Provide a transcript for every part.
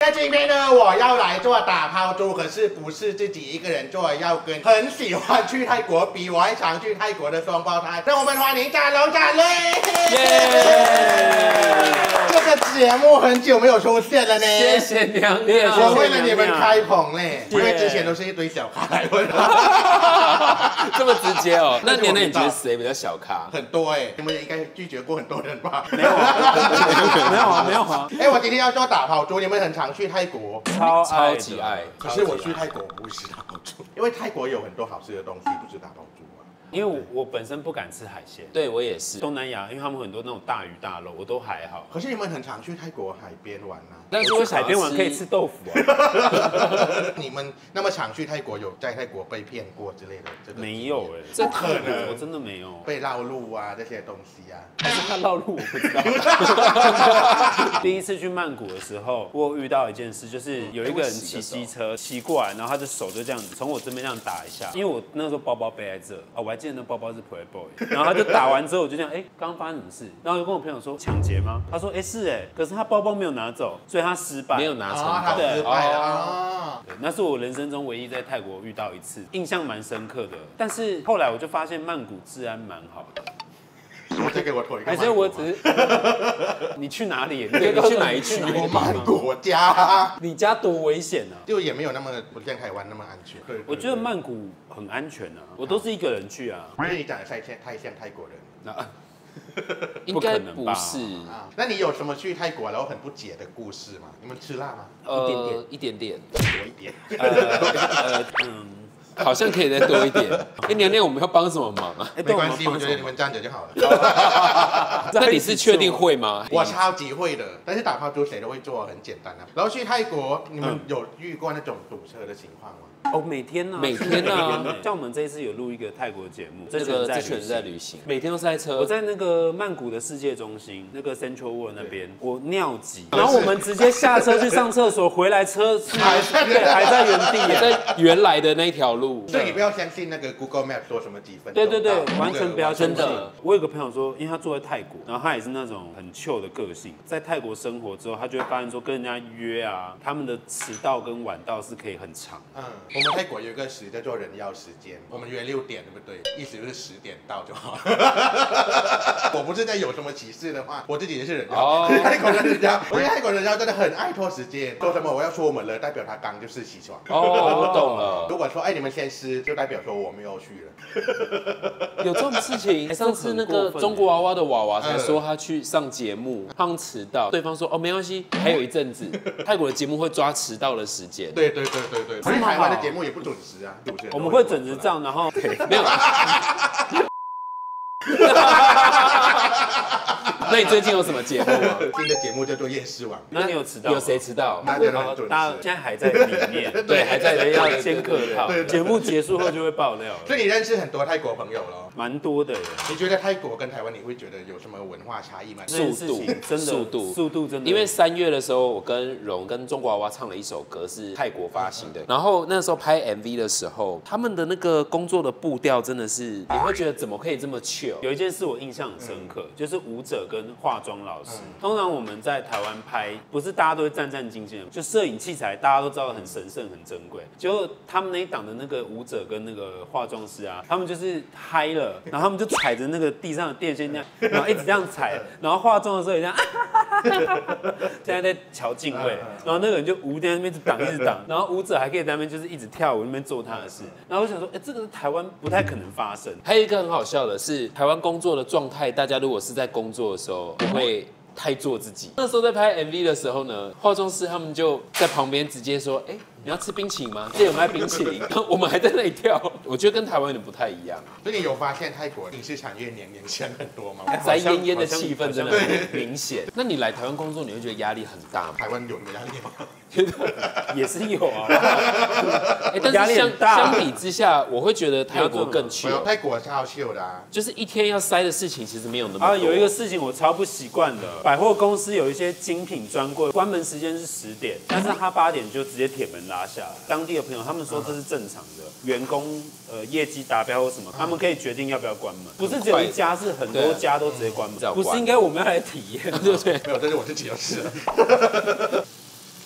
那今天呢，我要来做打抛猪，可是不是自己一个人做，要跟很喜欢去泰国、比我还常去泰国的双胞胎。让我们欢迎展龙、展瑞。这个节目很久没有出现了呢， 谢谢娘娘， 我为了你们开棚嘞，因为之前都是一堆小咖来问。 这么直接哦？那娘娘你觉得谁比较小咖？ 很多哎，你们应该拒绝过很多人吧？ 没有啊，没有啊。 哎，我今天要做打抛猪，你们很常去泰国， 超级爱。 可是我去泰国不吃打抛猪，因为泰国有很多好吃的东西，不是打抛猪啊。 因为我本身不敢吃海鲜， 对我也是。 东南亚，因为他们很多那种大鱼大肉，我都还好。 可是你们很常去泰国海边玩啊？ 但是海边玩可以吃豆腐啊。 你们那么常去泰国，有在泰国被骗过之类的？这个没有哎， 这可能， 我真的没有被绕路啊这些东西啊。 还是他绕路我不知道。第一次去曼谷的时候，我有遇到一件事，就是有一个人骑机车骑过来，然后他的手就这样子从我这边这样打一下，因为我那时候包包背在这啊，我还记得那包包是 Playboy， 然后他就打完之后我就这样，哎，刚刚发生什么事？然后就跟我朋友说抢劫吗？他说，哎是哎，可是他包包没有拿走，所以他失败， 没有拿成功， 他失败了。 对，那是我人生中唯一在泰国遇到一次，印象蛮深刻的。但是后来我就发现曼谷治安蛮好的。 我再给我投一个。 还是我只是你去哪里？ 你去哪一区？ 我曼谷我家。 你家多危险啊！ 就也没有那么不像台湾那么安全。对， 我觉得曼谷很安全啊，我都是一个人去啊。 因为你长得太像泰国人。 那应该不是啊。那你有什么去泰国然后很不解的故事吗？你们吃辣吗？ 一点点， 多一点。 好像可以再多一点。哎，娘娘，我们要帮什么忙啊？ 没关系，我觉得你们站着就好了。 那你是确定会吗？ 我超级会的，但是打抛猪谁都会做，很简单啊。然后去泰国，你们有遇过那种堵车的情况吗？ 哦，每天啊， 每天啊， 像我们这一次有录一个泰国节目， 这群人在旅行，每天都塞车。 我在那个曼谷的世界中心，那个 Central World 那边，我尿急，然后我们直接下车去上厕所，回来车还在原地， 在原来的那条路。 所以你不要相信那个 Google Map 说什么几分。 对，完全不要相信。 真的， 我有个朋友说，因为他住在泰国，然后他也是那种很 chill 的个性，在泰国生活之后，他就会发现说，跟人家约啊，他们的迟到跟晚到是可以很长。 我们泰国有一个叫做人妖时间，我们约6点，对不对？意思就是10点到就好。我不是在有什么歧视的话，我自己也是人妖。泰国人妖，因为泰国人妖真的很爱拖时间，说什么我要出门了，代表他刚就是起床。 哦，我懂了。 如果说你们先湿，就代表说我没有去了。 有这种事情？上次那个中国娃娃的娃娃才说他去上节目，他迟到，对方说哦没关系，还有一阵子，泰国的节目会抓迟到的时间。 对，所以台湾的节目也不准时啊。 我们会准时照，然后没有。那你最近有什么节目吗？ 新的节目叫做《夜市王》。 那你有迟到？ 有谁迟到？ 大家都很准时。 大家现在还在里面， 对，还在要先客套。节目结束后就会爆料。 所以你认识很多泰国朋友咯？ 蛮多的耶。 你觉得泰国跟台湾，你会觉得有什么文化差异吗？ 速度真的。 因为3月的时候，我跟荣跟中国娃娃唱了一首歌，是泰国发行的。然后那时候拍 MV 的时候，他们的那个工作的步调真的是，你会觉得怎么可以这么 chill？ 有一件事我印象很深刻，就是舞者跟化妆老师。通常我们在台湾拍，不是大家都会战战兢兢的，就摄影器材大家都知道很神圣很珍贵。结果他们那一档的那个舞者跟那个化妆师啊，他们就是嗨了，然后他们就踩着那个地上的电线这样，然后一直这样踩，然后化妆的时候也这样，现在在瞧敬畏，然后那个人就舞在那边一直挡，然后舞者还可以在那边就是一直跳舞那边做他的事。然后我想说，这个台湾不太可能发生。 还有一个很好笑的是，台湾工作的状态，大家如果是在工作的时候，不会太做自己。那时候在拍 MV 的时候呢，化妆师他们就在旁边直接说，你要吃冰淇淋吗？这有卖冰淇淋，我们还在那里跳。我觉得跟台湾有点不太一样。 所以你有发现泰国影视产业年轻很多吗？ 宅烟烟的气氛真的很明显。那你来台湾工作，你会觉得压力很大吗？ 台湾有没有压力吗？ 也是有啊。 但是相比之下，我会觉得泰国更chill。 泰国超chill的啊， 就是一天要塞的事情其实没有那么多。 有一个事情我超不习惯的，百货公司有一些精品专柜，关门时间是10点，但是他8点就直接铁门拉下来。当地的朋友他们说这是正常的，员工业绩达标或什么，他们可以决定要不要关门，不是只有一家，是很多家都直接关门。不是应该我们要来体验？ 对不对？ 没有，这是我自己的事了。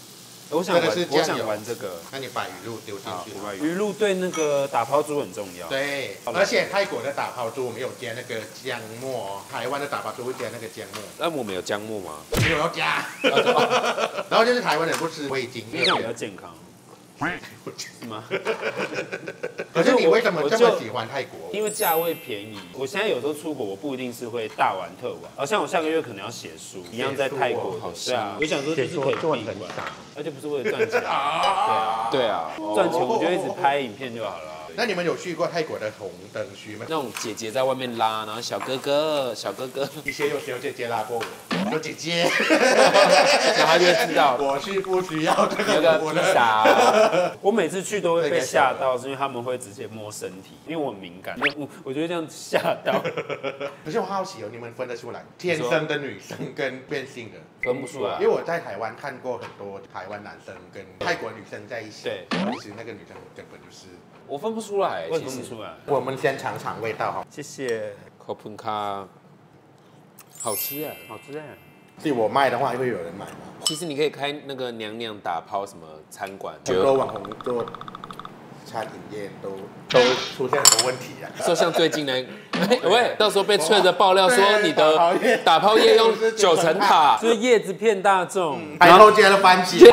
我想这个是我想酱油玩这个。 那你把鱼露丢进去。 我把鱼露对那个打抛猪很重要。 对，而且泰国的打抛猪没有加那个姜末哦，台湾的打抛猪会加那个姜末。 那我们有姜末吗？ 没有要加。然后就是台湾人不吃味精， 这样比较健康。是吗？ 可是你为什么这么喜欢泰国？ 因为价位便宜。我现在有时候出国，我不一定是会大玩特玩，好像我下个月可能要写书，一样在泰国。对啊，我想说就是可以闭关，而且不是为了赚钱。对啊，赚钱我就一直拍影片就好了。 那你们有去过泰国的红灯区吗？ 那种姐姐在外面拉，然后小哥哥， 以前有小姐姐拉过我，说姐姐， 然后他就会知道我是不需要这那个披萨。 我每次去都会被吓到，是因为他们会直接摸身体，因为我很敏感，我就会这样吓到。 可是我好奇哦，你们分得出来天生的女生跟变性的？ 分不出来， 因为我在台湾看过很多台湾男生跟泰国女生在一起， 对， 其实那个女生根本就是我分不出来， 我也分不出来。 我们先尝尝味道哈， 谢谢。 口喷咖，好吃啊， 好吃哎。 是我卖的话，会有人买吗？ 其实你可以开那个娘娘打抛什么餐馆， 很多网红做餐饮业都出现很多问题啊。 说像最近呢，喂，到时候被吹着爆料说你的打抛业用9层塔， 就是叶子骗大众， 然后加了番茄。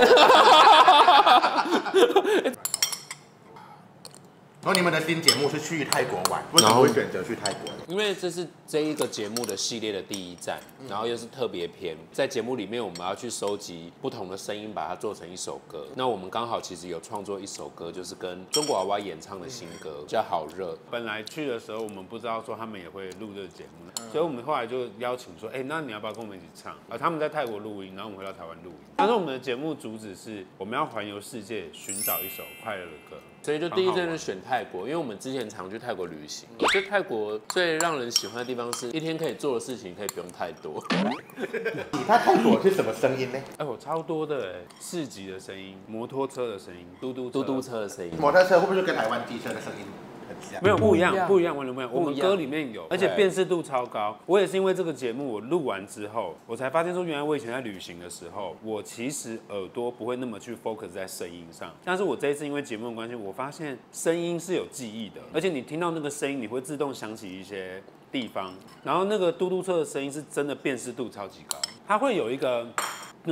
然后你们的新节目是去泰国玩，为什么会选择去泰国？ 因为这是这一个节目的系列的第一站，然后又是特别篇，在节目里面我们要去收集不同的声音，把它做成一首歌。那我们刚好其实有创作一首歌，就是跟中国娃娃演唱的新歌，叫《好热》。 本来去的时候我们不知道说他们也会录这个节目，所以我们后来就邀请说，那你要不要跟我们一起唱？他们在泰国录音，然后我们回到台湾录音。但是我们的节目主旨是我们要环游世界，寻找一首快乐的歌。 所以就第一站就选泰国，因为我们之前常去泰国旅行。我觉得泰国最让人喜欢的地方是一天可以做的事情可以不用太多。 它泰国是什么声音呢？ 我超多的市集的声音，摩托车的声音，嘟嘟车的声音。 摩托车会不会就跟台湾机车的声音很像？ 没有不一样，完全不一样。我们歌里面有，而且辨识度超高。我也是因为这个节目，我录完之后，我才发现说，原来我以前在旅行的时候，我其实耳朵不会那么去 focus 在声音上。但是我这一次因为节目的关系，我发现声音是有记忆的，而且你听到那个声音，你会自动想起一些地方。然后那个嘟嘟车的声音是真的辨识度超级高，它会有一个。对，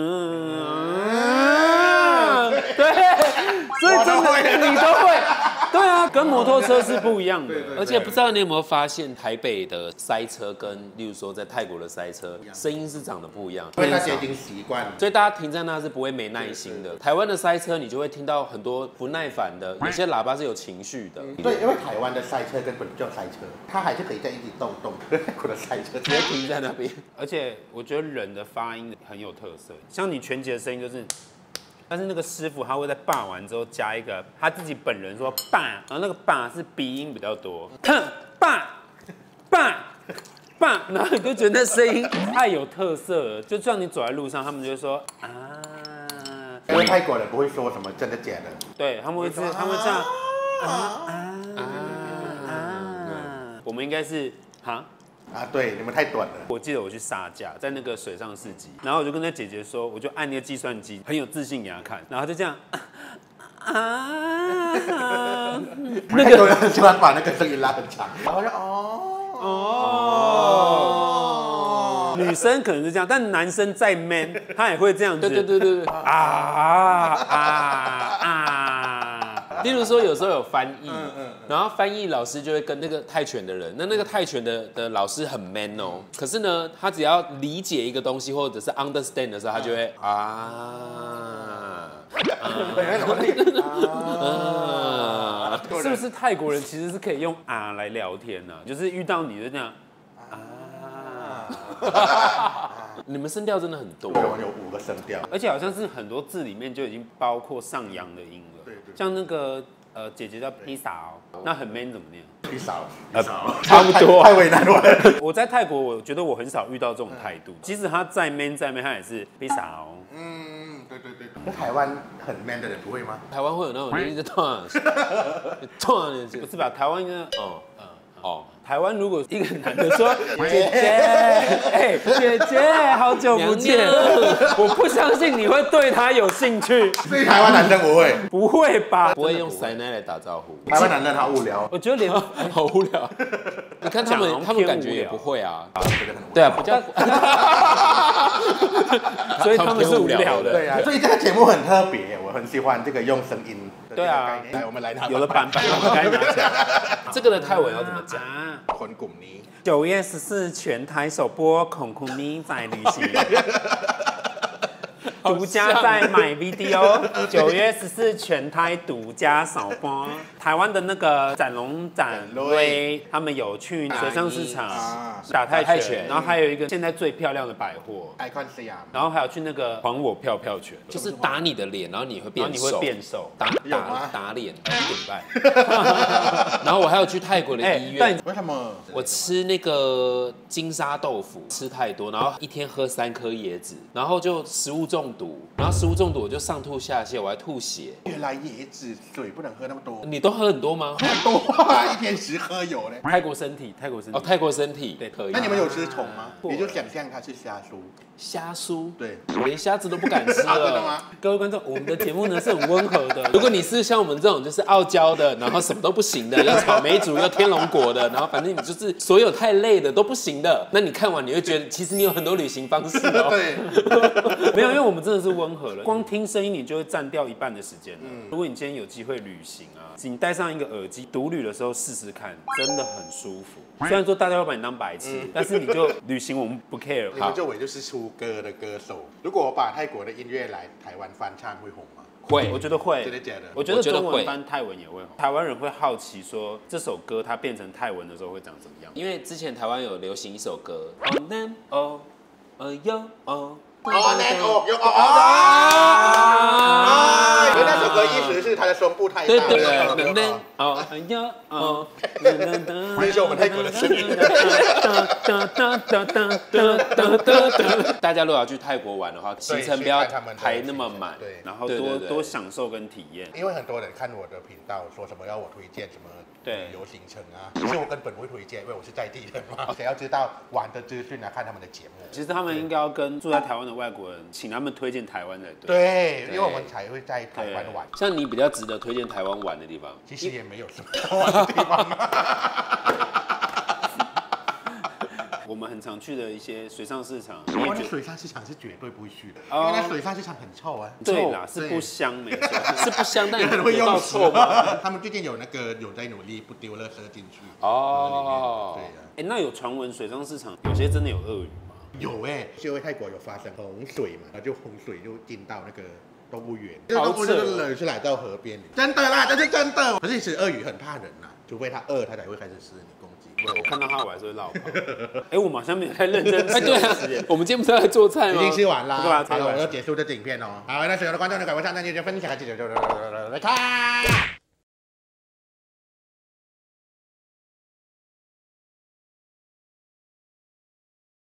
所以真的你都会，对啊，跟摩托车是不一样的。 而且不知道你有没有发现，台北的塞车跟例如说在泰国的塞车，声音是长得不一样。 因为大家已经习惯了， 所以大家停在那是不会没耐心的。台湾的塞车，你就会听到很多不耐烦的，有些喇叭是有情绪的。 对，因为台湾的塞车根本不叫塞车，它还是可以在一直动。泰国的塞车直接停在那边。 而且我觉得人的发音很有特色。像你拳击的声音就是，但是那个师傅他会在霸完之后加一个他自己本人说霸，然后那个霸是鼻音比较多，霸，然后你就觉得那声音太有特色了，就像你走在路上，他们就会说啊， 因为泰国人不会说什么真的假的， 对，他们会这样我们应该是对，你们太短了。 我记得我去杀价，在那个水上市集，然后我就跟那姐姐说，我就按那个计算机，很有自信给她看，然后就这样那个人很喜欢把那个声音拉很长，然后就女生可能是这样，但男生再 man， 他也会这样子。 对。例如说，有时候有翻译，然后翻译老师就会跟那个泰拳的人，那个泰拳的老师很 man 哦，可是呢，他只要理解一个东西或者是 understand 的时候，他就会是不是泰国人其实是可以用来聊天呢？就是遇到你就这样你们声调真的很多， 我有5个声调， 而且好像是很多字里面就已经包括上扬的音了。对，像那个姐姐叫披萨那很 man 怎么念？ 披萨， 差不多， 太为难我了。 我在泰国，我觉得我很少遇到这种态度，即使他再 man，他也是披萨对。那台湾很 man 的人不会吗？ 台湾会有那种一直突然， 不是吧？台湾应该台湾如果一个男的说姐姐，哎，姐姐，好久不见， 娘我不相信你会对他有兴趣， 所以台湾男生不会， 不会吧？ 不会用塞奶来打招呼， 台湾男生他无聊， 我觉得连好无聊。你看他们，他们感觉也不会啊。 觉得很无聊对啊，比较， 所以他们是无聊的。 对啊，所以这个节目很特别，我很喜欢这个用声音的这个概念。来，我们来有了版本，我该拿起来。 这个的泰文要怎么讲？ คนกลุ่มนี้ 9月14全台首播《孔库尼在旅行》。独家在买 video， 9月14全台独家首播。台湾的那个展龙展威，他们有去水上市场打泰拳，然后还有一个现在最漂亮的百货 ，Icon สยาม， 然后还有去那个还我票票拳， 就是打你的脸，然后你会变瘦， 然后你会变瘦， 打脸， 一个礼拜。 然后我还有去泰国的医院， 为什么？ 我吃那个金沙豆腐吃太多，然后一天喝3颗椰子，然后就食物中毒，然后食物中毒我就上吐下泻，我还吐血。 原来椰子水不能喝那么多， 你都喝很多吗？ 很多啊，一天10喝有嘞。 泰国身体，泰国身体， 哦，泰国身体对可以。 那你们有吃虫吗？你就想象它是虾酥， 虾酥， 对， 我连虾子都不敢吃真的了。 吗？ 各位观众，我们的节目呢是很温和的。 如果你是像我们这种就是傲娇的，然后什么都不行的，要草莓族，要天龙国的，然后反正你就是所有太累的都不行的，那你看完你会觉得其实你有很多旅行方式哦。 对， 没有，因为我们真的是温和了，光听声音你就会占掉一半的时间了。如果你今天有机会旅行啊，你戴上一个耳机独旅的时候试试看，真的很舒服。虽然说大家会把你当白痴，但是你就旅行我们不 care。 你们就我就是出歌的歌手，如果我把泰国的音乐来台湾翻唱会红吗？ 会， 我觉得会， 真的假的？ 我觉得中文翻泰文也会红。台湾人会好奇说这首歌它变成泰文的时候会长怎么样？ 因为之前台湾有流行一首歌，Oh Nam Oh Yo Oh。 哦，那哦，有哦因为那首歌意思是他的胸部太大， 对对对，哦哟哦， 这是我们泰国的声音。 大家如果要去泰国玩的话，行程不要排那么满， 对， 然后多享受跟体验。 因为很多人看我的频道说什么要我推荐什么旅游行程啊，其实我根本不会推荐，因为我是在地人嘛。谁要知道玩的资讯啊，看他们的节目。 其实他们应该要跟住在台湾的外国人，请他们推荐台湾才对。 对，因为我们才会在台湾玩。 像你比较值得推荐台湾玩的地方， 其实也没有什么好玩的地方。 我们很常去的一些水上市场， 我那水上市场是绝对不会去的，因为那水上市场很臭啊。 对啦，是不香没错， 是不香，但很会用臭吗？ 他们最近有在努力不丢垃圾进去。 哦， 对呀。 哎，那有传闻水上市场有些真的有鳄鱼吗？ 有哎，就因为泰国有发生洪水嘛，然后就洪水就进到那个动物园， 好动物就冷是来到河边里，真的啦，这是真的。可是其实鳄鱼很怕人呐，除非它饿，它才会开始吃你攻击。 我看到它我还是会绕跑。哎，我们好像没有太认真吃。 哎，对啊，我们今天不是在做菜吗？ 已经吃完啦， 对吧？ 好了，我要结束这影片哦。好，那所有的观众呢，赶快上那就分享，记得来看。